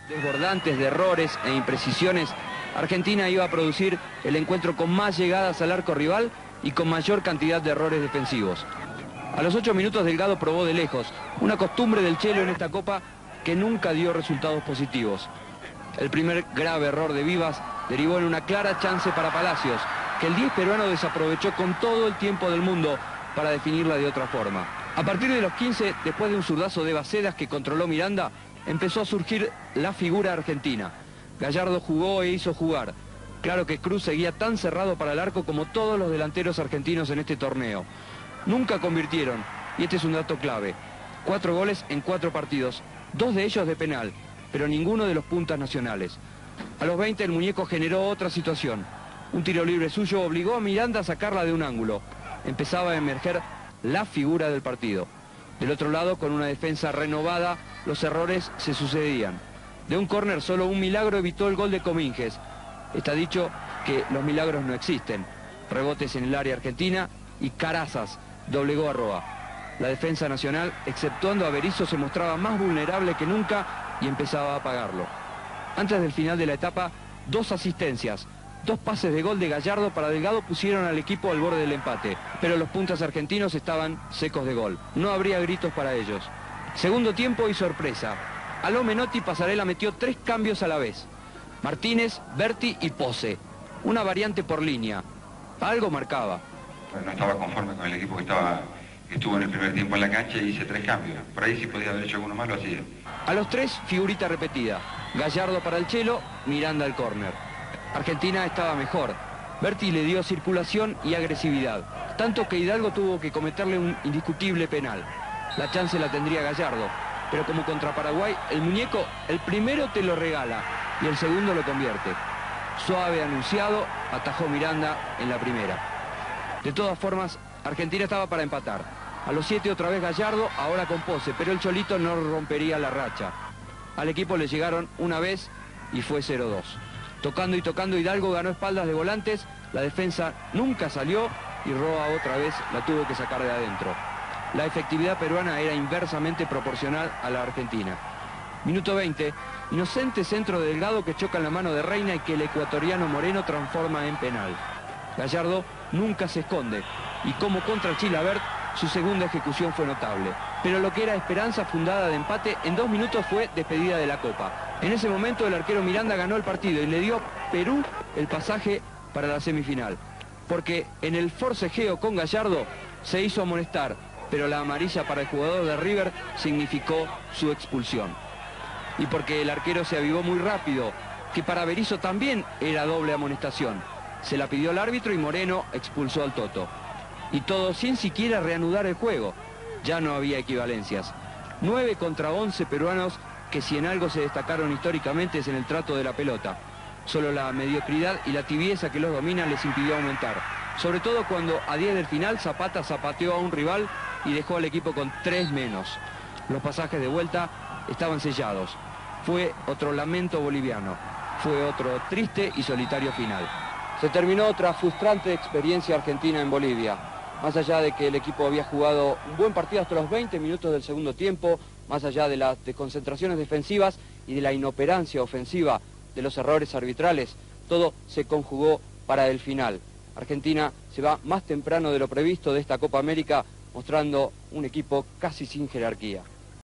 Desbordantes de errores e imprecisiones, Argentina iba a producir el encuentro con más llegadas al arco rival y con mayor cantidad de errores defensivos. A los 8 minutos Delgado probó de lejos, una costumbre del Chelo en esta Copa que nunca dio resultados positivos. El primer grave error de Vivas derivó en una clara chance para Palacios, que el 10 peruano desaprovechó con todo el tiempo del mundo para definirla de otra forma. A partir de los 15, después de un zurdazo de Bacedas que controló Miranda, empezó a surgir la figura argentina. Gallardo jugó e hizo jugar. Claro que Cruz seguía tan cerrado para el arco como todos los delanteros argentinos en este torneo. Nunca convirtieron, y este es un dato clave. 4 goles en 4 partidos, 2 de ellos de penal, pero ninguno de los puntas nacionales. A los 20 el muñeco generó otra situación. Un tiro libre suyo obligó a Miranda a sacarla de un ángulo. Empezaba a emerger la figura del partido. Del otro lado, con una defensa renovada, los errores se sucedían. De un córner solo un milagro evitó el gol de Cominges. Está dicho que los milagros no existen. Rebotes en el área argentina y Carazas doblegó a Roa. La defensa nacional, exceptuando a Berizzo, se mostraba más vulnerable que nunca y empezaba a pagarlo. Antes del final de la etapa, 2 asistencias, 2 pases de gol de Gallardo para Delgado pusieron al equipo al borde del empate, pero los puntas argentinos estaban secos de gol. No habría gritos para ellos. Segundo tiempo y sorpresa. A lo Menotti, Pasarela metió 3 cambios a la vez. Martínez, Berti y Pose. Una variante por línea. Algo marcaba. No estaba conforme con el equipo que estuvo en el primer tiempo en la cancha y hice 3 cambios. Por ahí si podía haber hecho alguno más lo hacía. A los 3, figurita repetida. Gallardo para el Chelo, Miranda al córner. Argentina estaba mejor. Berti le dio circulación y agresividad, tanto que Hidalgo tuvo que cometerle un indiscutible penal. La chance la tendría Gallardo, pero como contra Paraguay, el muñeco, el primero te lo regala y el segundo lo convierte. Suave anunciado, atajó Miranda en la primera. De todas formas, Argentina estaba para empatar. A los 7 otra vez Gallardo, ahora con Pose, pero el Cholito no rompería la racha. Al equipo le llegaron una vez y fue 0-2. Tocando y tocando, Hidalgo ganó espaldas de volantes, la defensa nunca salió y Roa otra vez la tuvo que sacar de adentro. La efectividad peruana era inversamente proporcional a la argentina. Minuto 20, inocente centro de Delgado que choca en la mano de Reina y que el ecuatoriano Moreno transforma en penal. Gallardo nunca se esconde y como contra Chilavert, su segunda ejecución fue notable. Pero lo que era esperanza fundada de empate, en 2 minutos fue despedida de la Copa. En ese momento el arquero Miranda ganó el partido y le dio a Perú el pasaje para la semifinal. Porque en el forcejeo con Gallardo se hizo amonestar, pero la amarilla para el jugador de River significó su expulsión. Y porque el arquero se avivó muy rápido, que para Berizzo también era doble amonestación. Se la pidió el árbitro y Moreno expulsó al Toto. Y todo sin siquiera reanudar el juego. Ya no había equivalencias. 9 contra 11 peruanos que si en algo se destacaron históricamente es en el trato de la pelota. Solo la mediocridad y la tibieza que los domina les impidió aumentar. Sobre todo cuando a 10 del final Zapata zapateó a un rival y dejó al equipo con 3 menos. Los pasajes de vuelta estaban sellados. Fue otro lamento boliviano. Fue otro triste y solitario final. Se terminó otra frustrante experiencia argentina en Bolivia. Más allá de que el equipo había jugado un buen partido hasta los 20 minutos del segundo tiempo, más allá de las desconcentraciones defensivas y de la inoperancia ofensiva de los errores arbitrales, todo se conjugó para el final. Argentina se va más temprano de lo previsto de esta Copa América, mostrando un equipo casi sin jerarquía.